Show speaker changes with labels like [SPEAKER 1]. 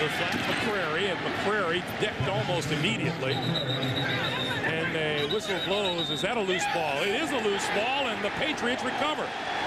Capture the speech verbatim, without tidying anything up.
[SPEAKER 1] to flat McCrary, and McCrary decked almost immediately. And the whistle blows. Is that a loose ball? It is a loose ball, and the Patriots recover.